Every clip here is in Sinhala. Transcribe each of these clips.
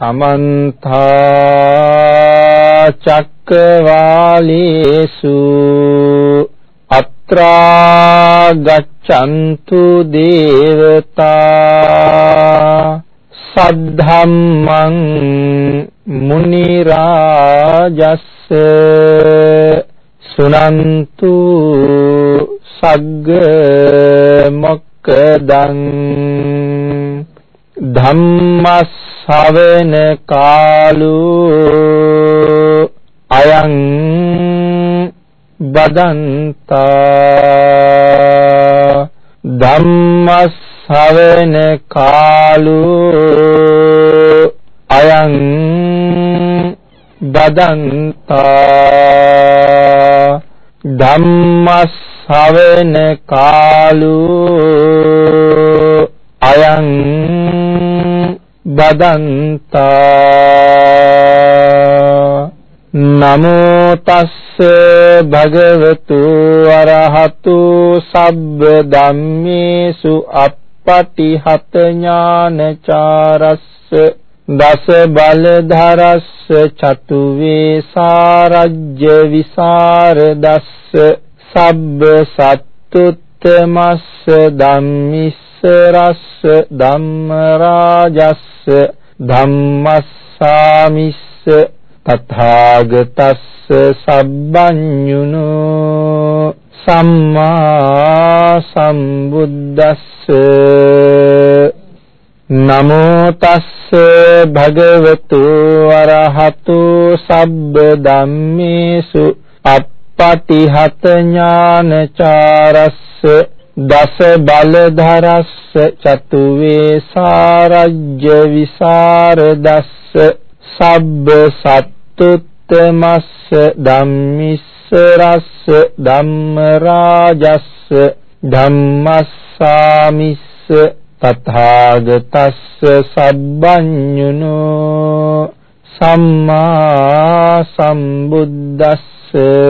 समन्ता चक्रवालेषु अत्रा गच्छन्तु देवता सद्धम्मं मुनिराजस्य सुनन्तु सग्ग मोक्खदं धम्मස්සවන කාලෝ අයං බදන්තා ධම්මස්සවන කාලෝ අයං බදන්තා ධම්මස්සවන කාලෝ අයං බදන්තා නමෝ තස්ස භගවතු අරහතු සබ්බ ධම්මේසු අප්පටිහත ඥානචාරස්ස දස බලධරස්ස චතු වේසාරජ්‍ය විසරදස්ස සබ්බ සත්තුත්තමස්ස ධම්මිස්ස රස්ස ධම්මරාජස්ස ධම්මස්සාමිස්ස තථාගතස්ස සබ්බඤුනෝ සම්මා සම්බුද්දස්ස නමෝ තස්ස භගවතු අරහතු සබ්බ ධම්මේසු අප්පටිහත ඥානචාරස්ස දස බලධරස්ස චතු වේසාරජ්‍ය විසරදස්ස සබ්බ සත්තුත්තමස්ස ධම්මිස්ස රස්ස ධම්මරාජස්ස ධම්මස්සාමිස්ස තථාගතස්ස සබ්බඤුනෝ සම්මා සම්බුද්දස්ස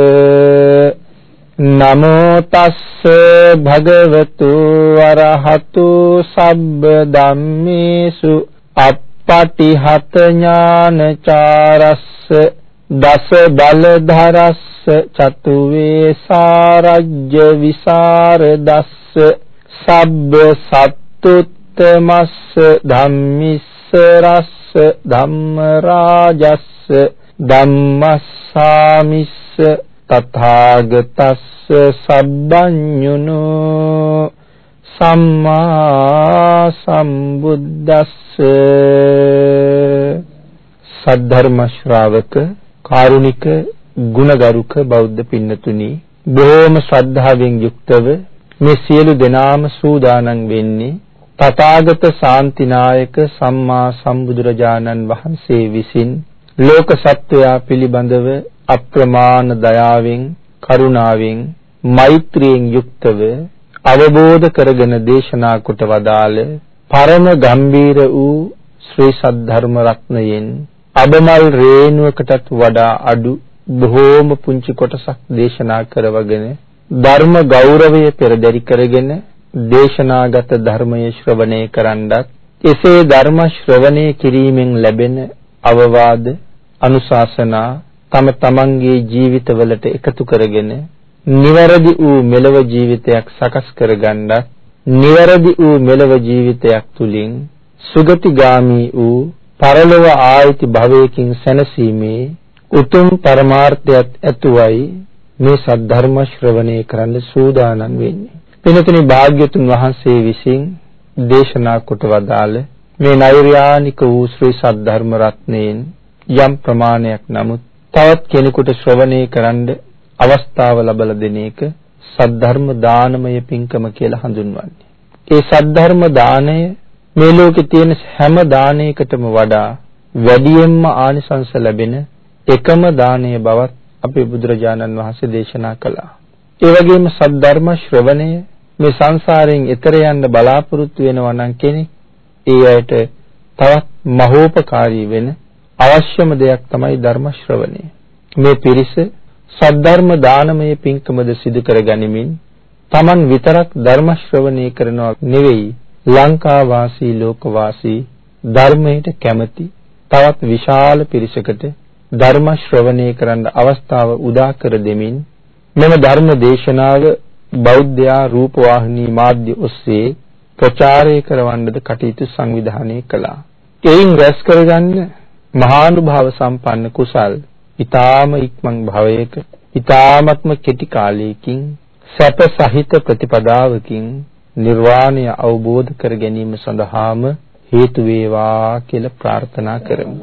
නමෝ තස්ස භගවතු අරහතු සබ්බ ධම්මේසු අප්පටිහත ඥානචාරස්ස දස බලධරස්ස චතු වේසාරජ්‍ය විසරදස්ස සබ්බ සත්තුත්තමස්ස ධම්මිස්ස රස්ස ධම්මරාජස්ස ධම්මස්සාමිස්ස තථාගතස්ස සබ්බඤුනෝ සම්මා සම්බුද්දස්ස සද්ධර්ම ශ්‍රාවක කාරුණික ගුණගරුක බෞද්ධ පින්නතුනි බොහෝම ශ්‍රද්ධාවෙන් යුක්තව මේ සියලු දෙනාම සූදානම් වෙන්නේ තථාගත ශාන්තිනායක සම්මා සම්බුදුරජාණන් වහන්සේ විසින් ලෝක සත්වයා පිළිබඳව අප්‍රමාණ දයාවෙන් කරුණාවෙන් මෛත්‍රියෙන් යුක්තව අවබෝධ කරගෙන දේශනා කොට වදාළ පරම ගම්බීර වූ ශ්‍රී සද්ධර්ම රත්නයෙන් අබමල් රේණුවකටත් වඩා අඩු බොහෝම පුංචි කොටසක් දේශනා කරවගෙන ධර්ම ගෞරවය පෙරදරි කරගෙන දේශනාගත ධර්මයේ ශ්‍රවණය කරන්නත් එසේ ධර්ම ශ්‍රවණය කිරීමෙන් ලැබෙන අවවාද අනුශාසනා තම තමන්ගේ ජීවිතවලට එකතු කරගෙන නිවැරදි වූ මෙලව ජීවිතයක් සකස් කරගන්නත් නිවැරදි වූ මෙලව ජීවිතයක් තුලින් සුගතිගාමී වූ පරලොව ආයති භවයකින් සැනසීමේ උතුම් පරමාර්ථයත් ඇතුවයි මේ සද්ධර්ම ශ්‍රවණය කරන්න සූදානම් වෙන්නේ. පින්තුනි භාග්‍යතුන් වහන්සේ විසින් දේශනා කොට වදාළ මේ නෛර්යානික වූ ශ්‍රී සද්ධර්ම රත්නයෙන් යම් ප්‍රමාණයක් නමුත් තවත් කෙනෙකුට ශ්‍රවණය කරන්න අවස්ථාව ලැබලා දෙන එක සද්ධර්ම දානමය පින්කම කියලා හඳුන්වන්නේ. ඒ සද්ධර්ම දාණය මේ ලෝකේ තියෙන හැම දානයකටම වඩා වැඩියෙන්ම ආනිසංස ලැබෙන එකම දානය බවත් අපේ බුදුරජාණන් වහන්සේ දේශනා කළා. ඒ වගේම සද්ධර්ම ශ්‍රවණය මේ සංසාරයෙන් එතර යන්න බලාපොරොත්තු වෙනවා නම් කෙනෙක් ඒ අයට තවත් මහෝපකාරී වෙන අවශ්‍යම දෙයක් තමයි ධර්ම ශ්‍රවණය. මේ පිරිස සද්ධර්ම දානමය පින්කමද සිදු කර ගනිමින් Taman විතරක් ධර්ම ශ්‍රවණය කරනවා නෙවෙයි ලංකා වාසී ලෝක වාසී ධර්මයට කැමති තවත් විශාල පිරිසකට ධර්ම ශ්‍රවණය කරන්න අවස්ථාව උදා කර දෙමින් මෙම ධර්ම දේශනාව බෞද්ධයා රූපවාහිනී මාධ්‍ය ඔස්සේ ප්‍රචාරය කරවන්නද කටයුතු සංවිධානය කළා. එයින් රැස් කරගන්න මහානුභාව සම්පන්න කුසල් ඊ타ම ඉක්මන් භවයක ඊ타මත්ම කෙටි කාලයකින් සැප සහිත ප්‍රතිපදාවකින් නිර්වාණය අවබෝධ කර ගැනීම සඳහාම හේතු වේවා කියලා ප්‍රාර්ථනා කරමු.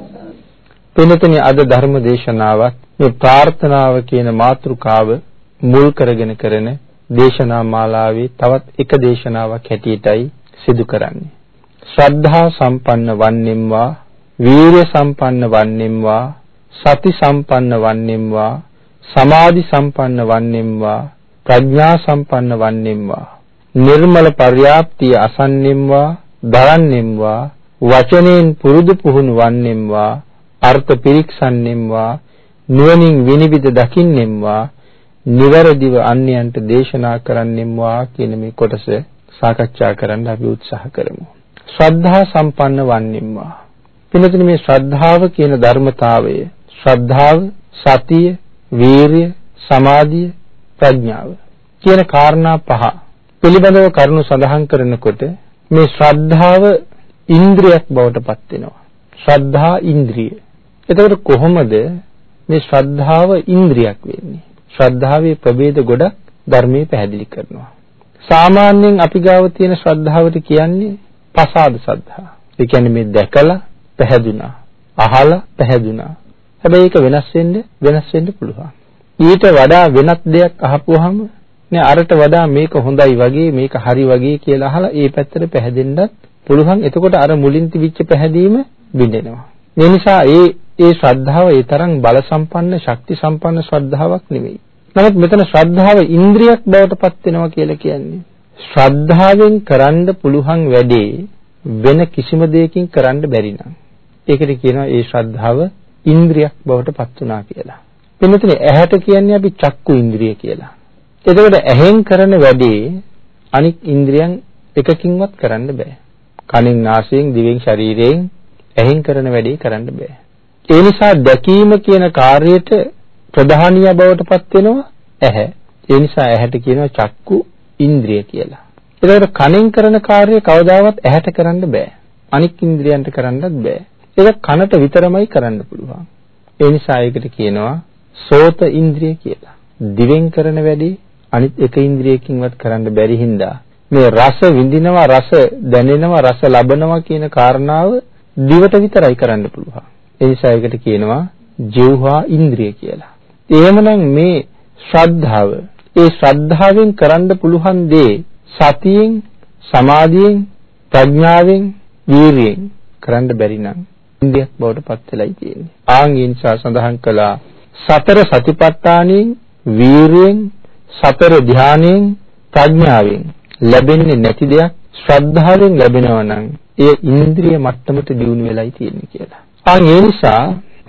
වෙනතනේ අද ධර්ම දේශනාවත් මේ ප්‍රාර්ථනාව කියන මාතෘකාව මුල් කරගෙන කරන දේශනා මාලාවේ තවත් එක දේශනාවක් හැටියටයි සිදු කරන්නේ. ශ්‍රද්ධා සම්පන්න වන්නෙම්වා, වීර්ය සම්පන්න වන්නෙම්වා, සති සම්පන්න වන්නෙම්වා, සමාධි සම්පන්න වන්නෙම්වා, ප්‍රඥා සම්පන්න වන්නෙම්වා, නිර්මල පර්යාප්තිය අසන්නෙම්වා, දරන්නෙම්වා, වචනෙන් පුරුදු පුහුණු වන්නෙම්වා, අර්ථ පිරික්සන්නෙම්වා, නුවණින් විනිවිද දකින්නෙම්වා, නිවැරදිව අන්‍යයන්ට දේශනා කරන්නෙම්වා කියන මේ කොටස සාකච්ඡා කරන්න අපි උත්සාහ කරමු. ශ්‍රද්ධා සම්පන්න වන්නෙම්වා. පිළිතුරු මේ ශ්‍රද්ධාව කියන ධර්මතාවය, ශ්‍රද්ධාව, සතිය, වීරිය, සමාධිය, ප්‍රඥාව කියන කාරණා පහ පිළිබඳව කරුණු සඳහන් කරනකොට මේ ශ්‍රද්ධාව ඉන්ද්‍රියක් බවට පත් වෙනවා. ශ්‍රද්ධා ඉන්ද්‍රිය. එතකොට කොහොමද මේ ශ්‍රද්ධාව ඉන්ද්‍රියක් වෙන්නේ? ශ්‍රද්ධාවේ ප්‍රභේද ගොඩක් ධර්මයේ පැහැදිලි කරනවා. සාමාන්‍යයෙන් අපි ගාව තියෙන ශ්‍රද්ධාවට කියන්නේ පසාද ශ්‍රද්ධා. ඒ කියන්නේ මේ දැකලා පැහැදුනා, අහලා පැහැදුනා. හැබැයි ඒක වෙනස් වෙන්න පුළුවන්. ඊට වඩා වෙනත් දෙයක් අහපුවාම නේ අරට වඩා මේක හොඳයි වගේ, මේක හරි වගේ කියලා අහලා ඒ පැත්තට පැහැදෙන්නත් පුළුවන්. එතකොට අර මුලින් තිබිච්ච පැහැදීම බිඳෙනවා. ඒ නිසා ඒ ශ්‍රද්ධාව ඒ තරම් බල සම්පන්න, ශක්ති සම්පන්න ශ්‍රද්ධාවක් නෙවෙයි. නමුත් මෙතන ශ්‍රද්ධාව ඉන්ද්‍රියක් බවට පත් වෙනවා කියලා කියන්නේ ශ්‍රද්ධාවෙන් කරන්න පුළුවන් වැඩේ වෙන කිසිම දෙයකින් කරන්න බැරි නම් ඒකට කියනවා ඒ ශ්‍රද්ධාව ඉන්ද්‍රියක් බවට පත් වුණා කියලා. මෙතන ඇහැට කියන්නේ අපි චක්කු ඉන්ද්‍රිය කියලා. එතකොට ඇහෙන් කරන වැඩේ අනික් ඉන්ද්‍රියන් එකකින්වත් කරන්න බෑ. කනින්, නාසයෙන්, දිවෙන්, ශරීරයෙන් ඇහෙන් කරන වැඩේ කරන්න බෑ. ඒ නිසා දැකීම කියන කාර්යයට ප්‍රධානිය බවට පත් වෙනවා ඇහැ. ඒ නිසා ඇහැට කියනවා චක්කු ඉන්ද්‍රිය කියලා. ඒකට කනෙන් කරන කාර්යය කවදාවත් ඇහැට කරන්න බෑ. අනික් ඉන්ද්‍රියන්ට කරන්නත් බෑ. ඒක කනට විතරමයි කරන්න පුළුවන්. ඒ නිසා ඒකට කියනවා සෝත ඉන්ද්‍රිය කියලා. දිවෙන් කරන වැඩේ අනිත් එක ඉන්ද්‍රියකින්වත් කරන්න බැරි හින්දා මේ රස විඳිනවා, රස දැනෙනවා, රස ලබනවා කියන කාරණාව දිවට විතරයි කරන්න පුළුවන්. ඒ නිසා ඒකට කියනවා ජීවහා ඉන්ද්‍රිය කියලා. එහෙමනම් මේ ශ්‍රද්ධාව, ඒ ශ්‍රද්ධාවෙන් කරන්න පුළුවන් දේ සතියෙන්, සමාධියෙන්, ප්‍රඥාවෙන්, වීරියෙන් කරන්න බැරි නම් ඉන්ද්‍රියක් බවට පත් වෙලයි තියෙන්නේ. ඒ නිසා සඳහන් කළා සතර සතිපට්ඨානෙන්, වීරියෙන්, සතර ධානයෙන්, ප්‍රඥාවෙන් ලැබෙන්නේ නැති දෙයක් ශ්‍රද්ධාවෙන් ලැබෙනවා නම් ඒ ඉන්ද්‍රිය මට්ටමට දියුණු වෙලයි තියෙන්නේ කියලා. ඒ නිසා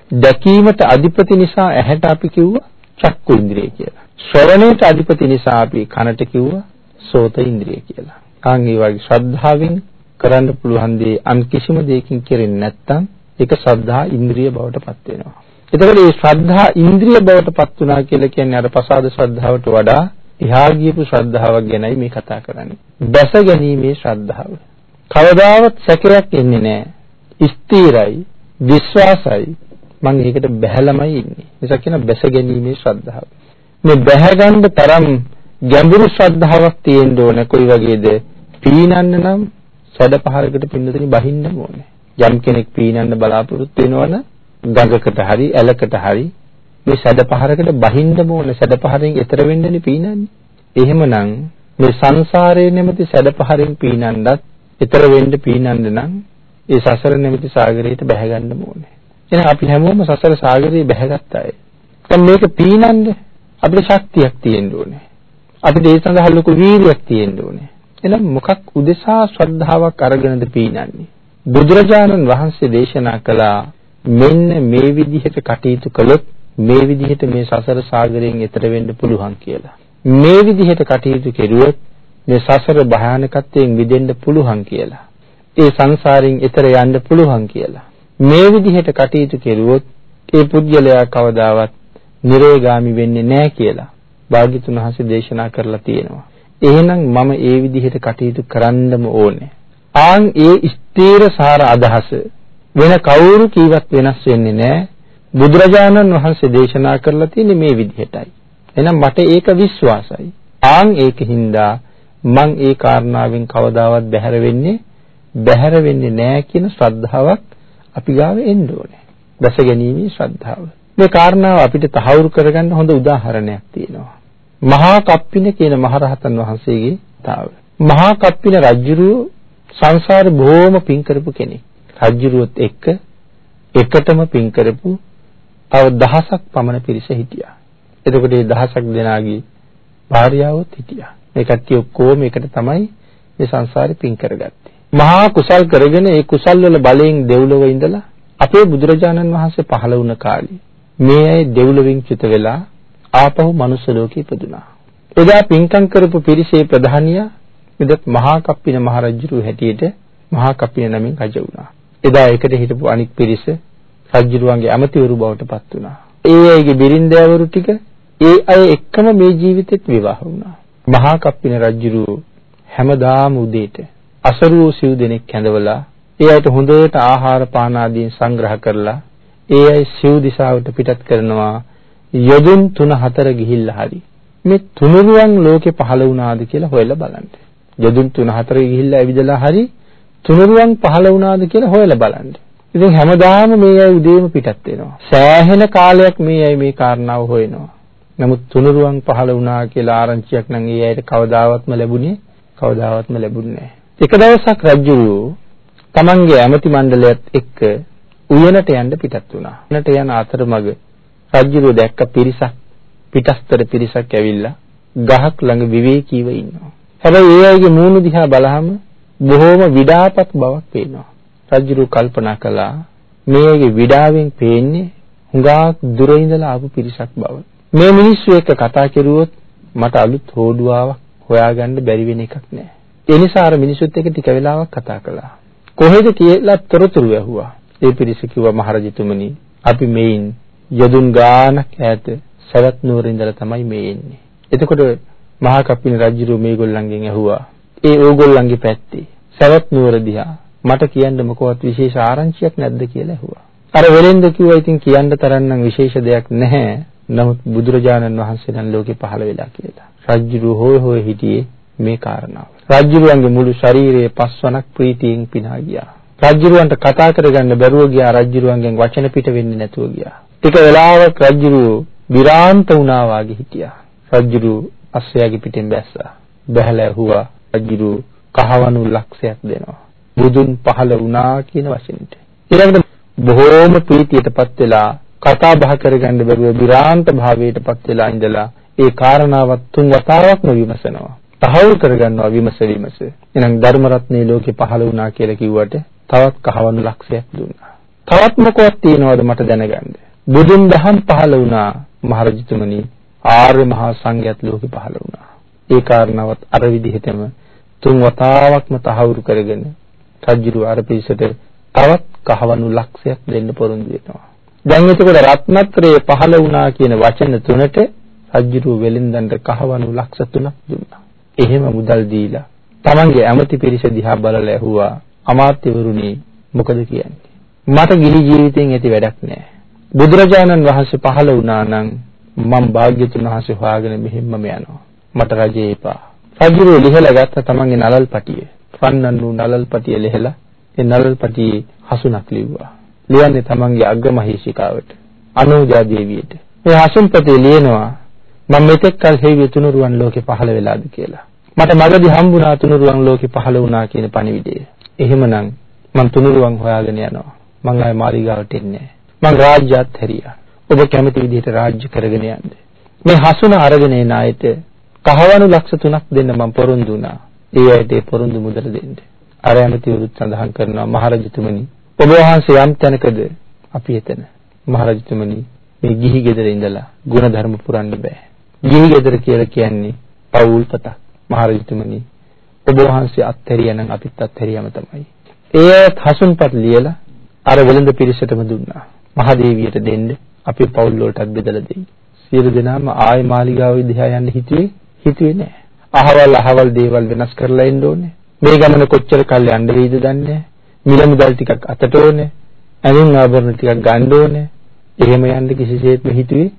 දැකීමට අධිපති නිසා ඇහැට අපි කිව්වා චක්කු ඉන්ද්‍රිය කියලා. ශ්‍රවණයට අධිපති නිසා අපි කනට කිව්වා සෝත ඉන්ද්‍රිය කියලා. ඒ වගේ ශ්‍රද්ධාවෙන් කරන්න පුළුවන් දේ අන් කිසිම දෙයකින් කෙරෙන්නේ නැත්නම් ඒක ශ්‍රද්ධා ඉන්ද්‍රිය බවට පත් වෙනවා. එතකොට මේ ශ්‍රද්ධා ඉන්ද්‍රිය බවට පත් වුණා කියලා කියන්නේ අර පසාද ශ්‍රද්ධාවට වඩා එහා ගියපු ශ්‍රද්ධාවක් ගැනයි මේ කතා කරන්නේ. දැස ගැනීමේ ශ්‍රද්ධාව. කවදාවත් සැකයක් එන්නේ නැහැ. ස්ථිරයි, විශ්වාසයි. මම ඒකට බැහැලමයි ඉන්නේ. නිසා කියන බැස ගැනීමේ ශ්‍රද්ධාව. මේ බැහැ ගන්න තරම් ගැඹුරු ශ්‍රද්ධාවක් තියෙන්න ඕන. කොයි වගේද? පීනන්න නම් සැඩපහරකට පින්නතනි බහින්න ඕනේ. යම් කෙනෙක් පීනන්න බලාපොරොත්තු වෙනවනම් ගඟකට හරි ඇලකට හරි මේ සැඩපහරකට බහින්න ඕනේ. සැඩපහරෙන් එතර වෙන්නනේ පීනන්නේ. එහෙමනම් මේ සංසාරයේ නැමැති සැඩපහරෙන් පීනන්නත් එතර වෙන්න පීනන්න නම් ඒ සසර නැමැති සාගරයට බැහැ ගන්න ඕනේ. එහෙනම් අපි හැමෝම සසර සාගරේ බැහැගත් අය. දැන් මේක පීනන්න අපිට ශක්තියක් තියෙන්න ඕනේ. අපිට ඒ සඳහා ලොකු වීර්යයක් තියෙන්න ඕනේ. එහෙනම් මොකක් උදෙසා ශ්‍රද්ධාවක් අරගෙනද පීනන්නේ? බුදුරජාණන් වහන්සේ දේශනා කළා මෙන්න මේ විදිහට කටයුතු කළොත් මේ විදිහට මේ සසර සාගරයෙන් එතර වෙන්න පුළුවන් කියලා. මේ විදිහට කටයුතු කෙරුවොත් මේ සසර භයානකත්වයෙන් මිදෙන්න පුළුවන් කියලා. ඒ සංසාරයෙන් එතර යන්න පුළුවන් කියලා. මේ විදිහට කටයුතු කෙරුවොත් ඒ පුද්ගලයා කවදාවත් නිරේගාමි වෙන්නේ නැහැ කියලා භාග්‍යතුන් වහන්සේ දේශනා කරලා තියෙනවා. එහෙනම් මම ඒ විදිහට කටයුතු කරන්නම ඕනේ. ආන් ඒ ස්ථීර සාර අදහස වෙන කවුරු කීවත් වෙනස් වෙන්නේ නැහැ. බුදුරජාණන් වහන්සේ දේශනා කරලා තියෙන්නේ මේ විදිහටයි. එහෙනම් මට ඒක විශ්වාසයි. ආන් ඒකින්දා මං ඒ කාරණාවෙන් කවදාවත් බැහැර වෙන්නේ නැහැ කියන ශ්‍රද්ධාවක් අපි ගාව එන්න ඕනේ. දැස ගැනීමේ ශ්‍රද්ධාව. මේ කාරණාව අපිට තහවුරු කරගන්න හොඳ උදාහරණයක් තියෙනවා. මහා කප්පින කියන මහරහතන් වහන්සේගේ තාව. මහා කප්පින රජුරු සංසාරේ බොහොම පින් කරපු කෙනෙක්. රජුරුවත් එක්ක එකටම පින් කරපු තව දහසක් පමණ පිරිස හිටියා. එතකොට මේ දහසක් දෙනාගේ භාර්යාවොත් හිටියා. මේ කට්ටිය ඔක්කොම එකට තමයි මේ සංසාරේ පින් කරගත්තේ. මහා කුසල් කරගෙන ඒ කුසල් වල බලයෙන් දෙව්ලොව ඉඳලා අපේ බුදුරජාණන් වහන්සේ පහළ වුණ කාලේ මේ අය දෙව්ලොවින් චුත වෙලා ආපහු මනුස්ස ලෝකෙ ඉපදුනා. එදා පින්කම් කරපු පිරිසේ ප්‍රධානියා එදත් මහා කප්පින මහරජුරු හැටියට මහා කප්පින නමින් රජ වුණා. එදා එකට හිටපු අනික් පිරිස රජුරුවන්ගේ ඇමතිවරු බවට පත් වුණා. ඒ අයගේ බිරින්දෑවරු ටික ඒ අය එක්කම මේ ජීවිතෙත් විවාහ වුණා. මහා කප්පින රජුරු හැමදාම උදේට අසරුව සිව් දෙනෙක් කැඳවලා ඒ අයට හොඳට ආහාර පාන ආදී සංග්‍රහ කරලා ඒ අය සිව් දිසාවට පිටත් කරනවා. යොදුන් 3-4 ගිහිල්ලා හරි මේ තුනුරුවන් ලෝකේ පහළ වුණාද කියලා හොයලා බලන්න. යොදුන් 3-4 ගිහිල්ලා ඇවිදලා හරි තුනුරුවන් පහළ වුණාද කියලා හොයලා බලන්න. ඉතින් හැමදාම මේ අය උදේම පිටත් වෙනවා. සෑහෙන කාලයක් මේ අය මේ කාරණාව හොයනවා. නමුත් තුනුරුවන් පහළ වුණා කියලා ආරංචියක් නම් ඒ අයට කවදාවත්ම ලැබුණේ නැහැ. එක දවසක් රජු තමන්ගේ ඇමති මණ්ඩලයත් එක්ක උයනට යන්න පිටත් වුණා. උයනට යන අතරමඟ රජු දැක්ක පිටස්තර පිරිසක් ඇවිල්ලා ගහක් ළඟ විවේකීව ඉන්නවා. හැබැයි ඒ අයගේ මූණු දිහා බලහම බොහෝම විඩාපත් බවක් පේනවා. රජු කල්පනා කළා මේ අයගේ විඩාවෙන් පේන්නේ හුඟක් දුර ඉඳලා ආපු පිරිසක් බව. මේ මිනිස්සු එක්ක කතා කරුවොත් මට අලුත් හොඩුවාවක් හොයාගන්න බැරි වෙන එකක් නෑ. ඒ නිසා අර මිනිස්සුත් එක්ක ටික වෙලාවක් කතා කළා. කොහෙද කියලා තොරතුරු ඇහුවා. ඒ පිරිස කිව්වා මහරජතුමනි අපි මේන් යදුන් ගානක් ඈත සවැත් නුවර ඉඳලා තමයි මේ එන්නේ. එතකොට මහා කප්පින රජු මේගොල්ලන්ගෙන් ඇහුවා ඒ ඕගොල්ලන්ගේ පැත්තේ සවැත් නුවර දිහා මට කියන්න මොකවත් විශේෂ ආරංචියක් නැද්ද කියලා ඇහුවා. අර වෙලෙන්ද කිව්වා ඉතින් කියන්න තරම් නම් විශේෂ දෙයක් නැහැ. නමුත් බුදුරජාණන් වහන්සේ නම් ලෝකේ පහළ වෙලා කියලා. රජු හොය හිටියේ මේ කාරණාව. රජුගේ මුළු ශරීරයේ පස්වනක් ප්‍රීතියෙන් පිනා ගියා. රජුන්ට කතා කරගන්න බැරුව ගියා. රජුන්ගෙන් වචන පිට වෙන්නේ නැතුව ගියා. ටික වෙලාවක් රජු විරාන්ත වුණා වාගේ හිටියා. රජු අස්සයාගේ පිටෙන් බැස්සා. බැහැලා ඇහුවා රජු කහවණු ලක්ෂයක් දෙනවා. බුදුන් පහළ වුණා කියන වචනෙට. ඊළඟට බොහෝම ප්‍රීතියටපත් වෙලා කතා බහ කරගන්න බැරුව විරාන්ත භාවයටපත් වෙලා ඉඳලා ඒ කාරණාවත් 3 වතාවක්ම විමසනවා. තහවුරු කරගන්නවා විමස. එහෙනම් ධර්ම රත්නේ ලෝකේ පහළ වුණා කියලා කිව්වට තවත් කහවණු ලක්ෂයක් දුන්නා. තවත් මොකක්ද තියෙනවද මට දැනගන්න. බුදුන් දහම් පහළ වුණා මහරජතුමනි. ආර්ය මහා සංඝයාත් ලෝකේ පහළ වුණා. ඒ කාරණාවත් අර විදිහටම 3 වතාවක්ම තහවුරු කරගෙන රජු අර පිරිසට තවත් කහවණු ලක්ෂයක් දෙන්න පොරොන්දු වෙනවා. දැන් එතකොට රත්නත්‍රයේ පහළ වුණා කියන වචන 3ට රජු වෙලින්දන්ට කහවණු ලක්ෂ 3ක් දුන්නා. එහෙම මුදල් දීලා තමන්ගේ ඇමති පිරිස දිහා බලලා ඇහුවා අමාත්‍යවරුනි මොකද කියන්නේ? මට ගිහි ජීවිතෙන් ඇති වැඩක් නැහැ. බුදුරජාණන් වහන්සේ පහළ වුණා නම් මම භාග්‍යතුන් වහන්සේ හොයාගෙන මෙහෙම්ම යනවා. මට රජේ එපා. රජු ලිහලා ගත්ත තමන්ගේ නලල් පටිය. පන්නන් වූ නලල් පටිය ලිහලා ඒ නලල් පටියේ හසුනක් ලිව්වා. ලියන්නේ තමන්ගේ අග්‍රමහේශිකාවට අනෝජා දේවියට. මේ හසුන්පතේ ලියනවා මම මෙතෙක් කල හේවිය තුනුරුවන් ලෝකේ පහළ වෙලාද කියලා. මට මගදී හම්බුණා තුනුරුවන් ලෝකේ පහළ වුණා කියන පණිවිඩය. එහෙමනම් මම තුනුරුවන් හොයාගෙන යනවා. මං ආයේ මාලිගාවට එන්නේ නැහැ. මං රාජ්‍යත් හැරියා. ඔබ කැමති විදිහට රාජ්‍ය කරගෙන යන්න. මේ හසුන අරගෙන එන අයට කහවණු ලක්ෂ 3ක් දෙන්න මම පොරොන්දු වුණා. ඒ අයට ඒ පොරොන්දු මුදල දෙන්න. අර ඇමතිවරුත් සඳහන් කරනවා මහරජතුමනි ඔබ වහන්සේ යම් තැනකද අපි එතන. මහරජතුමනි මේ ගිහි ගෙදර ඉඳලා ගුණ ධර්ම පුරන්න බෑ. ගිහි ගෙදර කියලා කියන්නේ පවුල් පතක්. මහරජතුමනි ඔබ වහන්සේ අත්හැරියා නම් අපිත් අත්හැරියම තමයි. ඒ හසුන්පත් ලියලා අර වෙළඳ පිරිසටම දුන්නා. මහදේවියට දෙන්න අපේ පවුල් වලටත් බෙදලා දෙයි. සියලු දෙනාම ආය මාලිගාව දිහා යන්න හිතුවේ නෑ. අහවල් දේවල් වෙනස් කරලා එන්න ඕනේ. මේ ගමන කොච්චර කල් යන්න වෙයිද දන්නේ නෑ. මිල මුදල් ටිකක් අතට ඕනේ. ඇඳුම් ආභරණ ටිකක් ගන්න ඕනේ. එහෙම යන්න කිසිසේත්ම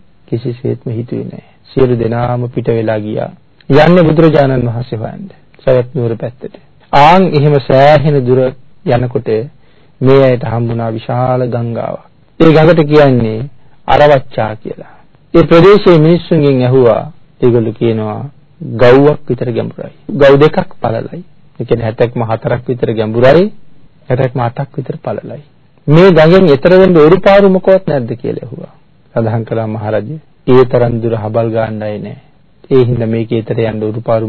හිතුවේ නෑ. සියලු දෙනාම පිට වෙලා ගියා. යන්නේ බුදුරජාණන් වහන්සේ හොයන්න. සවැත් නුවර පැත්තට. ආන් එහෙම සෑහෙන දුර යනකොට මේ ඇයට හම්බුණා විශාල ගංගාවක්. ඒ ගඟට කියන්නේ අරවච්චා කියලා. ඒ ප්‍රදේශයේ මිනිස්සුන්ගෙන් ඇහුවා ඒගොල්ලෝ කියනවා ගව්වක් විතර ගැඹුරයි. ගව් දෙකක් පළලයි. ඒ කියන්නේ 60ක්ම 4ක් විතර ගැඹුරයි. 60ක්ම 8ක් විතර පළලයි. මේ ගඟෙන් එතර වෙන්න උරුපාරු මොකවත් නැද්ද කියලා ඇහුවා. සඳහන් කළා මහරජා ඒ තරම් දුර හබල් ගන්නයි නෑ. ඒ හින්දා මේකේ එතර යන්න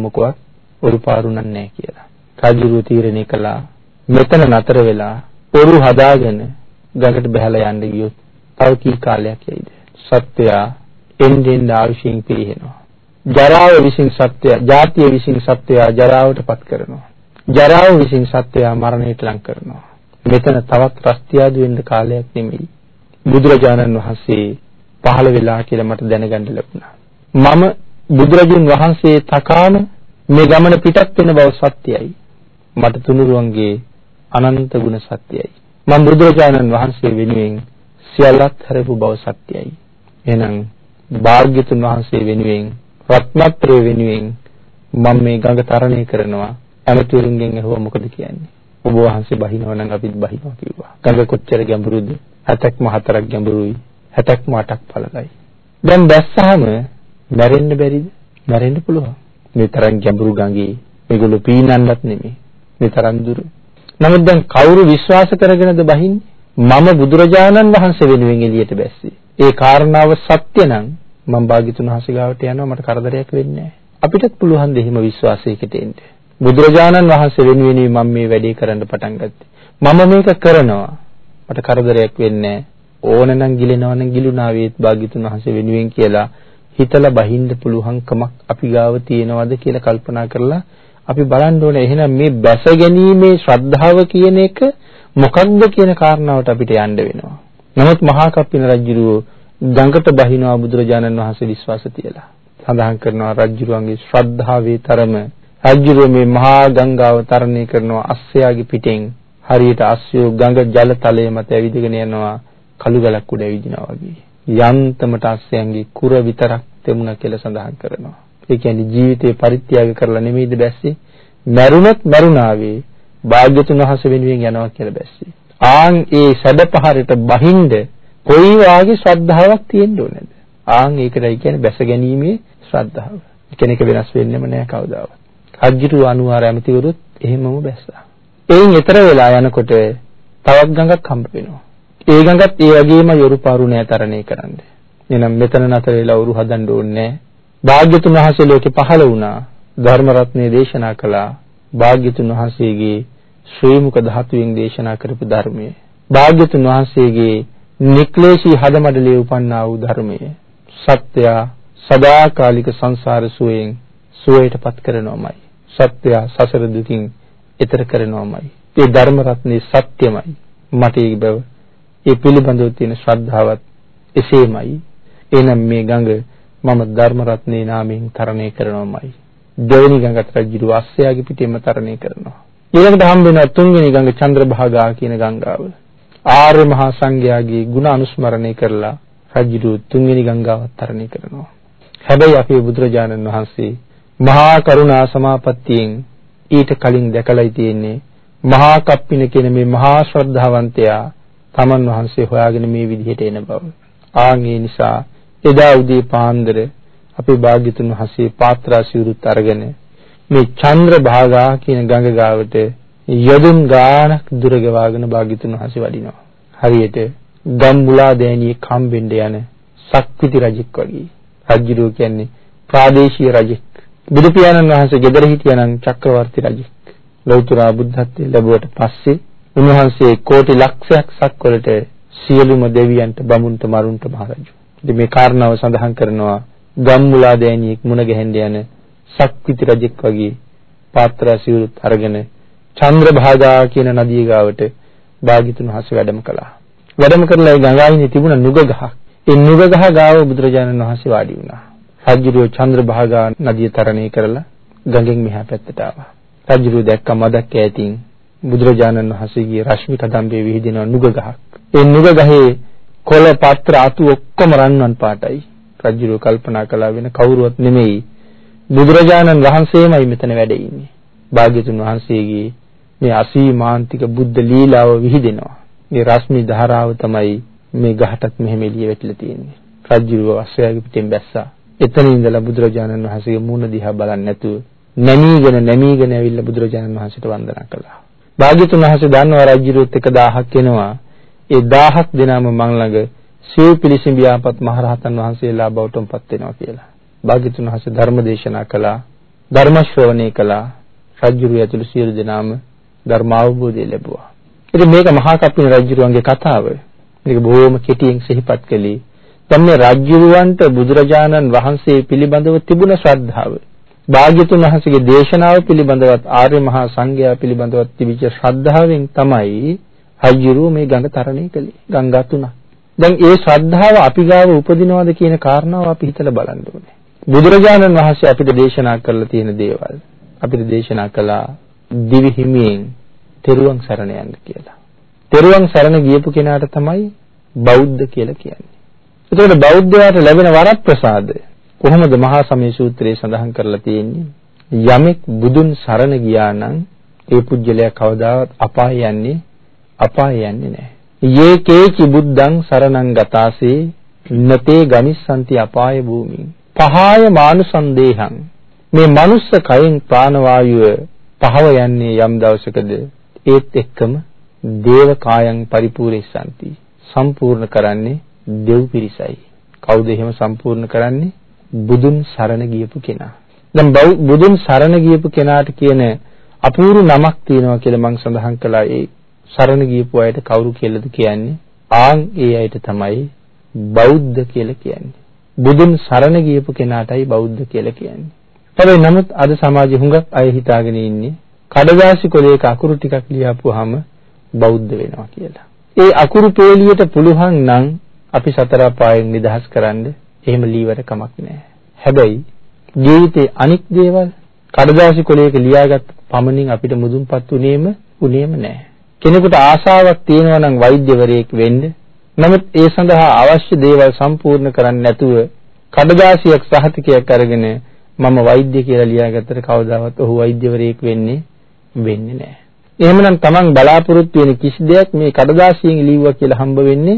උරුපාරු නෑ කියලා. රජුරු තීරණය කළා මෙතන නතර වෙලා ඔරු හදාගෙන ගඟට බහලා යන්න ගියොත් තව කී කාලයක් යයිද? සත්‍යය එන්නෙන් ආශින් පිරිහෙනවා. ජරාව විසින් සත්‍යය, ජාතිය විසින් සත්‍යය ජරාවටපත් කරනවා. ජරාව විසින් සත්‍යය මරණයට ලං කරනවා. මෙතන තවත් රස්තියාදු වෙන්න කාලයක් නෙමෙයි. බුදුරජාණන් වහන්සේ පහළ වෙලා කියලා මට දැනගන්න ලැබුණා. මම බුදුරජුන් වහන්සේ තකාම මේ ගමන පිටත් වෙන බව සත්‍යයි. මට තුනුරුවන්ගේ අනන්ත ගුණ සත්‍යයි. මම බුදුරජාණන් වහන්සේ වෙනුවෙන් සියල්ලත් හැරපු බව සත්‍යයි. එහෙනම් භාග්‍යතුන් වහන්සේ වෙනුවෙන් රත්නත්‍රය වෙනුවෙන් මම මේ ගඟ තරණය කරනවා. ඇමතිවරුන්ගෙන් ඇහුවා මොකද කියන්නේ? ඔබ වහන්සේ බහිනවා නම් අපිත් බහිනවා කිව්වා. ගඟ කොච්චර ගැඹුරුද? 60ක්ම 4ක් ගැඹුරුයි. 60ක්ම 8ක් පළලයි. දැන් බැස්සහම මැරෙන්න බැරිද? මැරෙන්න පුළුවන්. මේ තරම් ගැඹුරු ගඟේ මේගොල්ලෝ පීනන්නත් නෙමෙයි. මේ තරම් දුර. නමුත් දැන් කවුරු විශ්වාස කරගෙනද බහින්නේ? මම බුදුරජාණන් වහන්සේ වෙනුවෙන් එළියට බැස්සේ. ඒ කාරණාව සත්‍ය නම් මම භාග්‍යතුන් වහන්සේ ගාවට යනවා මට කරදරයක් වෙන්නේ නැහැ. අපිටත් පුළුවන් ද එහෙම විශ්වාසයකට එන්න. බුදුරජාණන් වහන්සේ වෙනුවෙන් මම මේ වැඩේ කරන්න පටන් ගත්තේ. මම මේක කරනවා. මට කරදරයක් වෙන්නේ නැහැ. ඕනනම් ගිලෙනවා නම් ගිලුණා වේත් භාග්‍යතුන් වහන්සේ වෙනුවෙන් කියලා හිතලා බහින්න පුළුවන්කමක් අපි ගාව තියෙනවද කියලා කල්පනා කරලා අපි බලන්න ඕනේ. එහෙනම් මේ බැස ගැනීමේ ශ්‍රද්ධාව කියන එක මොකක්ද කියන කාරණාවට අපිට යන්න වෙනවා. නමුත් මහා කප්පින රජුරෝ ගඟට බහිනවා බුදුරජාණන් වහන්සේ විශ්වාස තියලා. සඳහන් කරනවා රජුරුවන්ගේ ශ්‍රද්ධාවේ තරම රජුරෝ මේ මහා ගංගාව තරණය කරනවා අස්සයාගේ පිටෙන් හරියට අස්සයෝ ගඟ ජල තලයේ මත ඇවිදගෙන යනවා කළු ගලක් උඩ ඇවිදිනවා වගේ. යන්තමට අස්සයන්ගේ කුර විතරක් තෙමුණා කියලා සඳහන් කරනවා. ඒ කියන්නේ ජීවිතේ පරිත්‍යාග කරලා නෙමෙයිද බැස්සේ? මරුණත් මරුණාවේ භාග්‍යතුන් වහන්සේ වෙනුවෙන් යනවා කියලා බැස්සේ. ආන් ඒ සැඩපහරට බහින්ද කොයි වාගේ ශ්‍රද්ධාවක් තියෙන්න ඕනේද? ආන් ඒකටයි කියන්නේ බැස ගැනීමේ ශ්‍රද්ධාව. කෙනෙක් වෙනස් වෙන්නෙම නෑ කවදාවත්. රජ්ජිරු අනුහාර ඇමතිවරුත් එහෙමම බැස්සා. එයින් ඈතර වෙලා යනකොට තවත් ගඟක් හම්බ වෙනවා. ඒ ගඟත් ඒ වගේම යොරුපාරු නෑ තරණය කරන්න. එහෙනම් මෙතන නතර වෙලා උරු හදන්න ඕනේ නෑ. භාග්‍යතුන් වහන්සේ ලෝකේ පහළ වුණා. ධර්ම රත්නය දේශනා කළා. භාග්‍යතුන් වහන්සේගේ ශ්‍රී මුක ධාතුවෙන් දේශනා කරපු ධර්මය. භාග්‍යතුන් වහන්සේගේ නික්ලේශී හදමඩලේ උපන්නා වූ ධර්මය. සත්‍ය සදාකාලික සංසාර සුවයෙන් සුවයටපත් කරනවාමයි. සත්‍ය සසර දුකින් එතර කරනවාමයි. ඒ ධර්ම රත්නේ සත්‍යමයි. මට ඒ බව ඒ පිළිබඳව තියෙන ශ්‍රද්ධාවත් එසේමයි. එනම් මේ ගඟ මම ධර්ම රත්නේ නාමයෙන් තරණය කරනවාමයි. දෙවෙනි ගඟට රජු අස්සයාගේ පිටේම තරණය කරනවා. ඊළඟට හම්බ වෙන තුන්වෙනි ගඟ චන්ද්‍රභාගා කියන ගංගාව. ආර්ය මහා සංඝයාගේ ගුණ අනුස්මරණය කරලා රජු තුන්වෙනි ගංගාව තරණය කරනවා. හැබැයි අපේ බුදුරජාණන් වහන්සේ මහා කරුණා සමාපත්තියෙන් ඊට කලින් දැකලායි තියෙන්නේ මහා කප්පින කියන මේ මහා ශ්‍රද්ධාවන්තයා තමන් වහන්සේ හොයාගෙන මේ විදිහට එන බව. ආන් ඒ නිසා එදා උදේ පාන්දර අපේ භාග්‍යතුන් වහන්සේ පාත්‍රා සිවුරුත් අරගෙන මේ චන්ද්‍රභාගා කියන ගඟ ගාවට යදුන් ගානක් දුර ගවාගෙන භාග්‍යතුන් වහන්සේ වඩිනවා. හරියට ගම්මුලා දෑනියේ කම්බෙන්ඩ යන සක්විති රජෙක් වගේ. රජුරෝ කියන්නේ ප්‍රාදේශීය රජෙක්. බුදු පියාණන් වහන්සේ ගෙදර හිටියානම් චක්‍රවර්ති රජෙක්. ලෞතර බුද්ධත්වයේ ලැබුවට පස්සේ උන්වහන්සේ කෝටි ලක්ෂයක් සක්වලට සියලුම දෙවියන්ට බමුණුන්ට මරුන්ට මහරජු. ඉතින් මේ කාරණාව සඳහන් කරනවා ගම්මුලා දෑනියෙක් මුණ ගැහෙන්න යන සක්විති රජෙක් වගේ පාත්‍රා සිවුරුත් අරගෙන චන්ද්‍රභාගා කියන නදිය ගාවට භාග්‍යතුන් වහන්සේ වැඩම කළා. වැඩම කරලා ඒ ගංගායිනේ තිබුණ නුග ගහක්. ඒ නුග ගහ ගාව බුදුරජාණන් වහන්සේ වාඩි වුණා. රජුගේ චන්ද්‍රභාගා නදිය තරණය කරලා ගඟෙන් මෙහා පැත්තට ආවා. රජු දැක්ක මදක් ඈතින් බුදුරජාණන් වහන්සේගේ රශ්මි කදම්බේ විහිදෙන නුග ගහක්. ඒ නුග ගහේ කොළ පත්‍ර අතු ඔක්කොම රන්වන් පාටයි. රජු කල්පනා කළා වෙන කවුරුවත් නෙමෙයි බුදුරජාණන් වහන්සේමයි මෙතන වැඩ ඉන්නේ. භාග්‍යතුන් වහන්සේගේ මේ අසීමාන්තික බුද්ධ ලීලාව විහිදෙනවා. මේ රශ්මි ධාරාව තමයි මේ ගහටත් මෙහෙම එළිය වැටිලා තියෙන්නේ. රජුව අස්සයාගේ පිටෙන් බැස්සා. එතන ඉඳලා බුදුරජාණන් වහන්සේගේ මූණ දිහා බලන්නේ නැතුව නැමීගෙන ඇවිල්ලා බුදුරජාණන් වහන්සේට වන්දනා කළා. භාග්‍යතුන් වහන්සේ දන්නවා රජුරුත් 1000ක් එනවා. ඒ 1000ක් දෙනාම මං ළඟ සිව් පිළිසිඹියාපත් මහරහතන් වහන්සේලා බවටපත් වෙනවා කියලා. භාග්‍යතුන් වහන්සේ ධර්ම දේශනා කළා. ධර්ම ශ්‍රවණය කළා. රජුරු ඇතුළු සියලු දෙනාම ධර්ම අවබෝධය ලැබුවා. ඉතින් මේක මහා කප්පින රජුරුවන්ගේ කතාව. මේක බොහොම කෙටියෙන් සිහිපත් කළේ. දැන් මේ රජුරුවන්ට බුදුරජාණන් වහන්සේ පිළිබඳව තිබුණ ශ්‍රද්ධාව, භාග්‍යතුන් වහන්සේගේ දේශනාව පිළිබඳවත් ආර්ය මහා සංඝයා පිළිබඳවත් තිබිච්ච ශ්‍රද්ධාවෙන් තමයි රජුරුව මේ ගඟ තරණය කළේ. ගංගා තුනක්. දැන් ඒ ශ්‍රද්ධාව අපි ගාව උපදිනවද කියන කාරණාව අපි හිතලා බලන්න ඕනේ. බුදුරජාණන් වහන්සේ අපිට දේශනා කරලා තියෙන දේවල් අපිට දේශනා කළා දිවි හිමියෙන් තෙරුවන් සරණ යන්න කියලා. තෙරුවන් සරණ ගියපු කෙනාට තමයි බෞද්ධ කියලා කියන්නේ. ඒතකොට බෞද්ධයාට ලැබෙන වරප්‍රසාදය කොහොමද මහා සමය සූත්‍රයේ සඳහන් කරලා තියෙන්නේ? යමෙක් බුදුන් සරණ ගියා නම් ඒ පුජ්‍යලයා කවදාවත් අපාය යන්නේ නැහැ. යේකේචි බුද්ධං සරණං ගතාසේ නතේ ගමිස්සන්ති අපාය භූමින් පහාය මානුසන්දේහං. මේ මනුස්ස කයෙන් ප්‍රාණ වායුව පහව යන්නේ යම් දවසකද ඒත් එක්කම දේව කායං පරිපූර්ණෙසන්ති. සම්පූර්ණ කරන්නේ දෙව් පිරිසයි. කවුද එහෙම සම්පූර්ණ කරන්නේ? බුදුන් සරණ ගියපු කෙනා. දැන් බුදුන් සරණ ගියපු කෙනාට කියන අපූර්ව නමක් තියෙනවා කියලා මම සඳහන් කළා. ඒ සරණ ගියපු අයට කවුරු කියලාද කියන්නේ? ඒ අයට තමයි බෞද්ධ කියලා කියන්නේ. බුදුන් සරණ ගියපු කෙනාටයි බෞද්ධ කියලා කියන්නේ. හැබැයි නමුත් අද සමාජයේ හුඟක් අය හිතාගෙන ඉන්නේ කඩදාසි කොලයක අකුරු ටිකක් ලියාපුවාම බෞද්ධ වෙනවා කියලා. ඒ අකුරු පේලියට පුළුවන් නම් අපි සතර අපායෙන් නිදහස් කරන්න එහෙම ලීවර කමක් නැහැ. හැබැයි ජීවිතේ අනික් දේවල් කඩදාසි කොලයක ලියාගත් පමණින් අපිට මුදුන්පත් උනේම නැහැ. කෙනෙකුට ආසාවක් තියෙනවා නම් වෛද්‍යවරයෙක් වෙන්න. නමුත් ඒ සඳහා අවශ්‍ය දේවල් සම්පූර්ණ කරන්නේ නැතුව කඩදාසියක් සහතිකයක් අරගෙන මම වෛද්‍ය කියලා ලියාගත්තට කවදාවත් ඔහු වෛද්‍යවරයෙක් වෙන්නේ නැහැ. එහෙමනම් Taman බලාපොරොත්තු වෙන කිසි දෙයක් මේ කඩදාසියෙන් ලියුවා කියලා හම්බ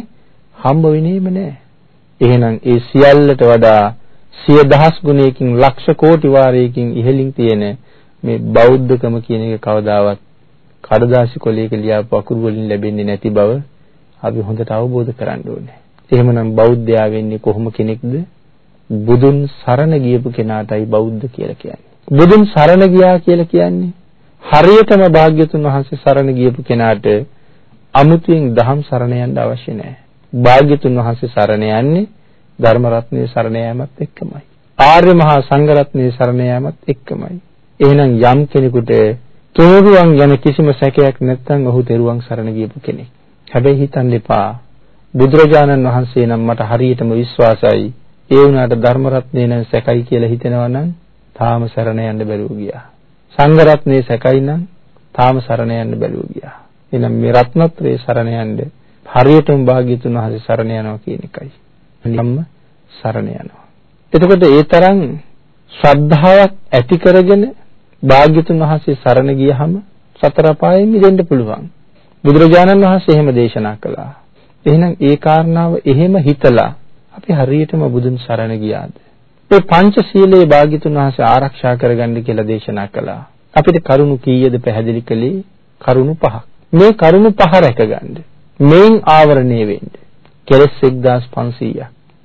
වෙන්නේම නැහැ. එහෙනම් ඒ සියල්ලට වඩා 100,000 ගුණයකින් ලක්ෂ කෝටි වාරයකින් ඉහළින් තියෙන මේ බෞද්ධකම කියන එක කවදාවත් කඩදාසි කොලයක ලියාපු අකුරු වලින් ලැබෙන්නේ නැති බව අපි හොඳට අවබෝධ කරගන්න ඕනේ. එහෙමනම් බෞද්ධයා වෙන්නේ කොහොම කෙනෙක්ද? බුදුන් සරණ ගියපු කෙනාටයි බෞද්ධ කියලා කියන්නේ. බුදුන් සරණ ගියා කියලා කියන්නේ හරියටම භාග්‍යතුන් වහන්සේ සරණ ගියපු කෙනාට අමුතුවෙන් දහම් සරණ යන්න අවශ්‍ය නැහැ. භාග්‍යතුන් වහන්සේ සරණ යන්නේ ධර්ම රත්නයේ සරණ යාමත් එක්කමයි. ආර්ය මහා සංඝ රත්නයේ සරණ යාමත් එක්කමයි. එහෙනම් යම් කෙනෙකුට තෙරුවන් යන කිසිම සැකයක් නැත්නම් ඔහු තෙරුවන් සරණ ගියපු කෙනෙක්. හැබැයි හිතන්න එපා බුදුරජාණන් වහන්සේ නම් මට හරියටම විශ්වාසයි. ඒ වුණාට ධර්ම රත්නේ නම් සැකයි කියලා හිතෙනවා නම් තාම සරණ යන්න බැරුව ගියා. සංඝ රත්නේ සැකයි නම් තාම සරණ යන්න බැරුව ගියා. එහෙනම් මේ රත්නත්‍රයේ සරණ යන්න හරියටම භාග්‍යතුන් වහන්සේ සරණ යනවා කියන එකයි. නිකම්ම සරණ යනවා. එතකොට ඒ තරම් ශ්‍රද්ධාවක් ඇති කරගෙන භාග්‍යතුන් වහන්සේ සරණ ගියහම සතර පායෙන් මිදෙන්න පුළුවන්. බුදුරජාණන් වහන්සේ එහෙම දේශනා කළා. එහෙනම් ඒ කාරණාව එහෙම හිතලා අපි හරියටම බුදුන් සරණ ගියාද? ඒ පංචශීලයේ භාග්‍යතුන් වහන්සේ ආරක්ෂා කරගන්න කියලා දේශනා කළා. අපිට කරුණු කීයද පැහැදිලි කළේ? කරුණු 5ක්. මේ කරුණු 5 රැකගන්න. මේන් ආවරණය වෙන්න. කෙලස් 1500ක්.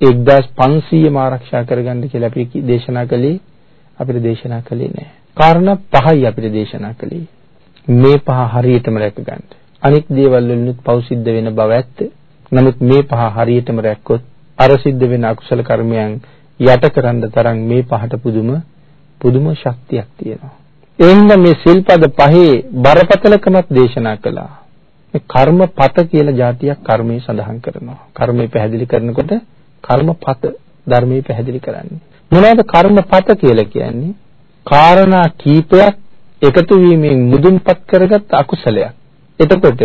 1500ම ආරක්ෂා කරගන්න කියලා අපි දේශනා කළේ. අපිට දේශනා කළේ නැහැ. කාරණා 5යි අපිට දේශනා කළේ. මේ 5 හරියටම රැකගන්න. අනික් දේවල් වලිනුත් පව් සිද්ධ වෙන බව ඇත්ත. නමුත් මේ 5 හරියටම රැක්කොත් අර සිද්ධ වෙන අකුසල කර්මයන් යට කරන්න තරම් මේ 5ට පුදුම ශක්තියක් තියෙනවා. එහෙනම් මේ සිල්පද 5 බරපතලකමත් දේශනා කළා. මේ කර්මපත කියලා જાතියක් කර්මයේ සඳහන් කරනවා. කර්මයේ පැහැදිලි කරනකොට කර්මපත ධර්මයේ පැහැදිලි කරන්නේ. මොනවද කර්මපත කියලා කියන්නේ? කාරණා කීපයක් එකතු වීමෙන් මුදුන්පත් කරගත් අකුසලයක්. එතකොට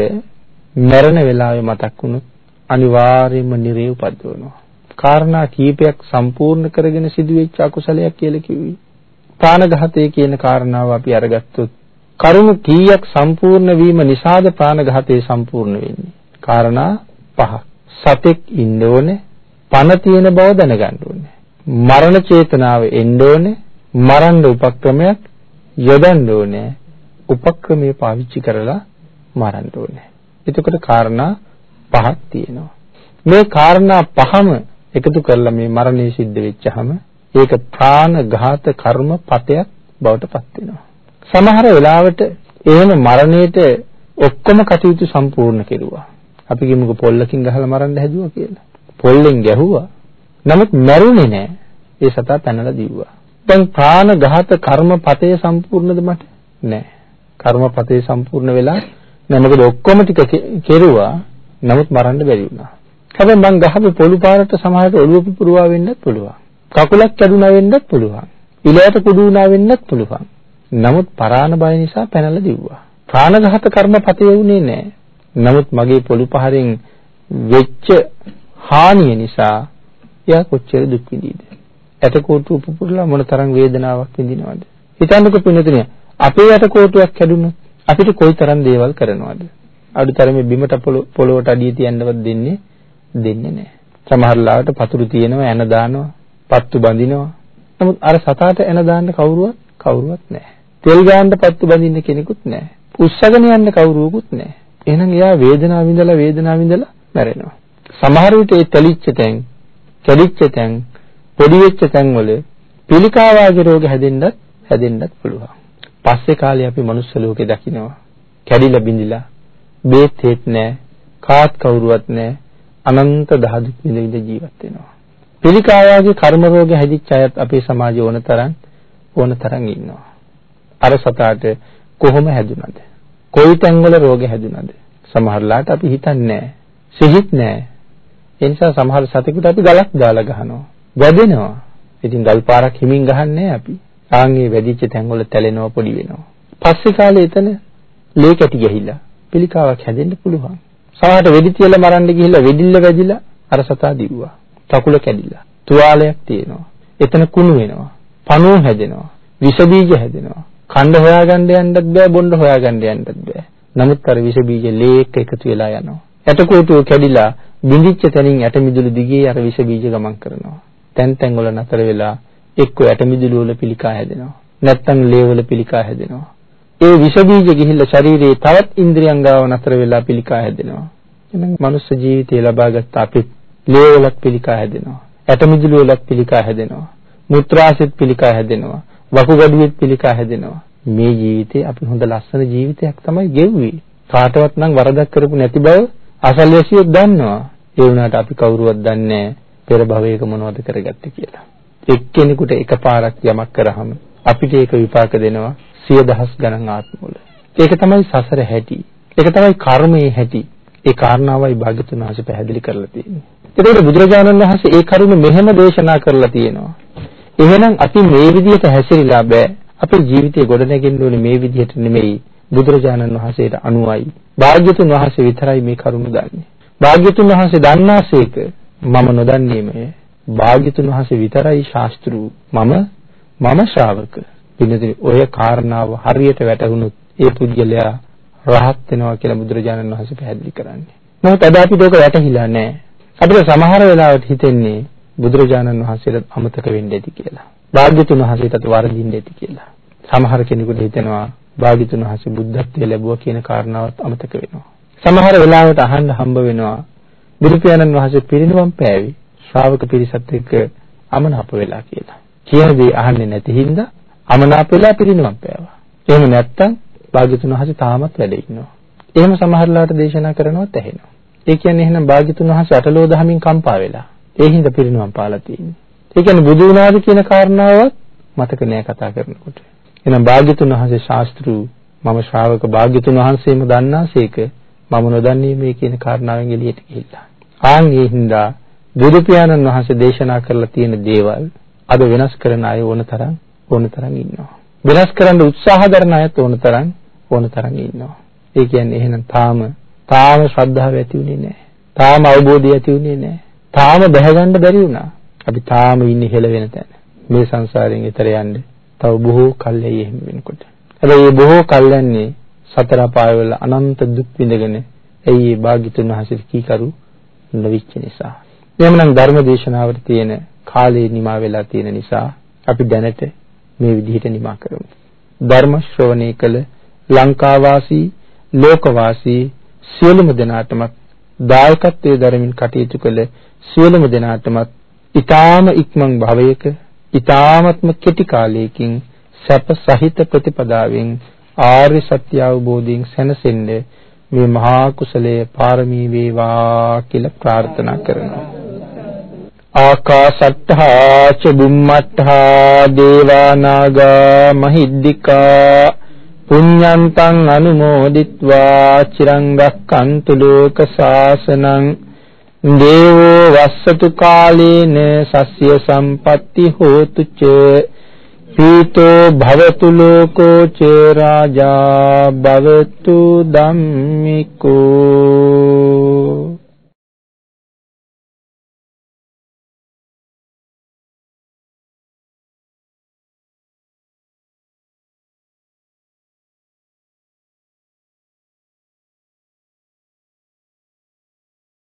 මරණ වෙලාවේ මතක් වුණොත් අනිවාර්යයෙන්ම නිරේ උපද්දවනවා. කාරණා කීපයක් සම්පූර්ණ කරගෙන සිදුවෙච්ච අකුසලයක් කියලා කිව්වේ. ප්‍රාණඝාතය කියන කාරණාව අපි අරගත්තොත් කරුණු කීයක් සම්පූර්ණ වීම නිසාද ප්‍රාණඝාතය සම්පූර්ණ වෙන්නේ? කාරණා 5. සතෙක් ඉන්න ඕනේ, පණ තියෙන බව දැනගන්න ඕනේ. මරණ චේතනාව එන්න ඕනේ, මරන්න උපක්‍රමයක් යොදන්න ඕනේ, උපක්‍රමයේ පාවිච්චි කරලා මරන්න ඕනේ. එතකොට කාරණා 5ක් තියෙනවා. මේ කාරණා 5ම එකතු කරලා මේ මරණය සිද්ධ වෙච්චහම ඒක ප්‍රාණඝාත කර්ම පතයක් බවට පත් වෙනවා. සමහර වෙලාවට එහෙම මරණයට ඔක්කොම කටයුතු සම්පූර්ණ කෙරුවා. අපි කියමුකෝ පොල්ලකින් ගහලා මරන්න හැදුවා කියලා. පොල්ලෙන් ගැහුවා. නමුත් මැරුණේ නැහැ. ඒ සතා පැනලා දිව්වා. දැන් ප්‍රාණඝාත කර්ම පතය සම්පූර්ණද මට? නැහැ. කර්ම පතය සම්පූර්ණ වෙලා නැහැ. මොකද ඔක්කොම ටික කෙරුවා. නමුත් මරන්න බැරි වුණා. හැබැයි මං ගහපු පොළු පාරට සමහරට ඔළුව පුපුරවා වෙන්නත් පුළුවන්. කකුලක් කැඩුනා වෙන්නත් පුළුවන්. ඉලයට කුඩු වුණා වෙන්නත් පුළුවන්. නමුත් පරාණ බය නිසා පැනලා දිව්වා. ප්‍රාණඝාත කර්ම පතේ වුණේ නැහැ. නමුත් මගේ පොළු පහරෙන් වෙච්ච හානිය නිසා එයා කොච්චර දුක් විඳීද? ඇටකොටු පුපුරලා මොන තරම් වේදනාවක් විඳිනවද? හිතන්නකෝ පින්නතුනේ අපේ ඇටකොටුවක් කැඩුනොත් අපිට කොයි තරම් දේවල් කරනවද? අඩුතරමේ බිමට පොළොවට අඩිය තියන්නවත් දෙන්නේ නැහැ. සමහර ලාවට පතුරු තියෙනවා, එන දානවා, පත්තු බඳිනවා. නමුත් අර සතාට එන දාන්න කවුරුවත් නැහැ. තෙල් ගාන්න පත්තු බඳින්න කෙනෙකුත් නැහැ. උස්සගෙන යන්න කවුරුවකුත් නැහැ. එහෙනම් එයා වේදනාව විඳලා මැරෙනවා. සමහර විට ඒ තලිච්ච තැන්, කැඩිච්ච තැන්, පොඩි වෙච්ච තැන් වල පිළිකාවාගේ රෝග හැදෙන්නත් පුළුවන්. පස්සේ කාලේ අපි මනුස්ස ලෝකේ දකිනවා. කැඩිලා බිඳිලා බේත් හේත් නැහැ, කාත් කවුරුවත් නැහැ. අනන්ත දහදුක් විඳ ජීවත් වෙනවා. පිළිකාවාගේ කර්ම රෝග හැදිච්ච අයත් අපේ සමාජයේ ඕන තරම් ඉන්නවා. අර සතාට කොහොම හැදුනද? කොයි තැන්වල රෝග හැදුනද? සමහරලාට අපි හිතන්නේ නැහැ. සිහිත් නැහැ. ඒ නිසා සමහර සතෙකුට අපි ගලක් දාලා ගහනවා. වැදෙනවා. ඉතින් ගල් පාරක් හිමින් ගහන්නේ අපි. ආන්ගේ වැදිච්ච තැන්වල තැලෙනවා, පොඩි වෙනවා. පස්සේ කාලේ එතන ලේ කැටි ගහිලා පිළිකාවක් හැදෙන්න පුළුවන්. සමහරට වෙඩි තියලා මරන්න ගිහිල්ලා වෙඩිල්ල වැදිලා අර සතා දිව්වා. කකුල කැඩිලා. තුවාලයක් තියෙනවා. එතන කුණු වෙනවා. පණුව හැදෙනවා. විස බීජ හැදෙනවා. කණ්ඩ හොයාගන්න යන්නත් බෑ, බොණ්ඩ හොයාගන්න යන්නත් බෑ. නමුත් අර විස බීජ ලේ එක්ක එකතු වෙලා යනවා. ඇටකොටුව කැඩිලා බිඳිච්ච තැනින් ඇට මිදුළු දිගේ අර විස බීජ ගමන් කරනවා. තැන් වල නතර වෙලා එක්ක ඇට මිදුළු වල පිළිකා හැදෙනවා. නැත්තම් ලේ වල පිළිකා හැදෙනවා. ඒ විස බීජ ගිහිල්ලා ශරීරයේ තවත් ඉන්ද්‍රියන් ගාව නතර වෙලා පිළිකා හැදෙනවා. එහෙනම් මනුස්ස ජීවිතය ලබාගත් අපිට ලේ වලත් පිළිකා හැදෙනවා. ඇට මිදුළු වලත් පිළිකා හැදෙනවා. මුත්‍රාශෙත් පිළිකා හැදෙනවා. වකුගඩුවෙත් පිළිකා හැදෙනවා. මේ ජීවිතේ අපි හොඳ ලස්සන ජීවිතයක් තමයි ගෙවුවේ. කාටවත් නම් වරදක් කරපු නැති බව අසල්වැසියෝ දන්නවා. ඒ වුණාට අපි කවුරුවත් දන්නේ නැහැ පෙර භවයක මොනවද කරගත්තේ කියලා. එක්කෙනෙකුට එකපාරක් යමක් කරාම අපිට ඒක විපාක දෙනවා 100,000 ගණන් ආත්මවල. ඒක තමයි සසර හැටි. ඒක තමයි කර්මයේ හැටි. ඒ කාරණාවයි භාග්‍යතුන් වහන්සේ පැහැදිලි කරලා තියෙන්නේ. ඒකට බුදුරජාණන් වහන්සේ ඒ කරුණ මෙහෙම දේශනා කරලා තියෙනවා. එහෙනම් අපි මේ විදිහට හැසිරීලා බෑ. අපේ ජීවිතේ ගොඩනැගෙන්න ඕනේ මේ විදිහට නෙමෙයි. බුදුරජාණන් වහන්සේට අනුවයි. භාග්‍යතුන් වහන්සේ විතරයි මේ කරුණ දන්නේ. භාග්‍යතුන් වහන්සේ දන්නාසේක මම නොදන්නේමය. භාග්‍යතුන් වහන්සේ විතරයි ශාස්ත්‍රු. මම ශ්‍රාවක. පින්නදී ඔය කාරණාව හරියට වැටහුණොත් ඒ පුද්ගලයා රහත් වෙනවා කියලා බුදුරජාණන් වහන්සේ පැහැදිලි කරන්නේ. නමුත් අද අපිට ඒක වැටහිලා නැහැ. අපිට සමහර වෙලාවට හිතෙන්නේ බුදුරජාණන් වහන්සේට අමතක වෙන්න ඇති කියලා. භාග්‍යතුන් වහන්සේටත් වරදින්න ඇති කියලා. සමහර කෙනෙකුට හිතෙනවා භාග්‍යතුන් වහන්සේ බුද්ධත්වයේ ලැබුවා කියන කාරණාවත් අමතක වෙනවා. සමහර වෙලාවට අහන්න හම්බ වෙනවා බුදු පියාණන් වහන්සේ පිරිනිවන් පෑවි ශ්‍රාවක පිරිසත් එක්ක අමනාප වෙලා කියලා. කියන දේ අහන්නේ නැති හින්දා අමනාප වෙලා පිරිනිවන් පෑවා. එහෙම නැත්තම් භාග්‍යතුන් වහන්සේ තාමත් වැඩ ඉන්නවා. එහෙම සමහරලාට දේශනා කරනවත් ඇහෙනවා. ඒ කියන්නේ එහෙනම් භාග්‍යතුන් වහන්සේ අටලෝ දහමින් කම්පා වෙලා ඒ හින්දා පිරිනිවන් පාලා තියෙන්නේ. ඒ කියන්නේ බුදු වුණාද කියන කාරණාවත් මතක නෑ කතා කරනකොට. එහෙනම් භාග්‍යතුන් වහන්සේ ශාස්ත්‍රු මම ශ්‍රාවක භාග්‍යතුන් වහන්සේම දන්නාසේක මම නොදන්නේ මේ කියන කාරණාවෙන් එළියට ගිහිල්ලා. ආන් ඒ හින්දා බුදු පියාණන් වහන්සේ දේශනා කරලා තියෙන දේවල් අද වෙනස් කරන අය ඕන තරම් ඉන්නවා. වෙනස් කරන්න උත්සාහ කරන අයත් ඕන තරම් ඉන්නවා. ඒ කියන්නේ එහෙනම් තාම ශ්‍රද්ධාව ඇති වුණේ නැහැ. තාම අවබෝධය ඇති වුණේ නැහැ. තාම බැහැගන්න බැරි වුණා. අපි තාම ඉන්නේ හෙල වෙන තැන. මේ සංසාරයෙන් එතර යන්න තව බොහෝ කල් ඇයි එහෙම වෙනකොට. හැබැයි මේ බොහෝ කල් යන්නේ සතර පායවල අනන්ත දුක් විඳගෙන ඇයි ඒ භාග්‍යතුන් වහන්සේ කීකරු නොවිච්ච නිසා. එhmenan ධර්ම දේශනාවට තියෙන කාලේ නිමා වෙලා තියෙන නිසා අපි දැනට මේ විදිහට නිමා කරමු. ධර්ම ශ්‍රවණය කළ ලංකාවාසී ලෝකවාසී සියලුම දෙනාටමත් දායකත්වයේ දරමින් කටයුතු කළ සියලුම දෙනාටමත් ඊ타ම ඉක්මන් භවයක ඊ타මත්ම කෙටි කාලයකින් සැප සහිත ප්‍රතිපදාවෙන් ආර්ය සත්‍ය අවබෝධයෙන් සැනසෙන්න මේ මහා කුසලයේ පාරමී වේවා කියලා ප්‍රාර්ථනා කරනවා. ආකාශට්ඨා ච බුම්මට්ඨා දේවා නාග මහිද්దికා පුඤ්ඤන්තං අනුමෝදිත්වා චිරං රක්ඛන්තු ලෝක සාසනං දේවෝ වස්සතු කාලේන සස්ය සම්පatti හෝතු ච පීතෝ භවතු ලෝකෝ ච රාජා භවතු ධම්මිකෝ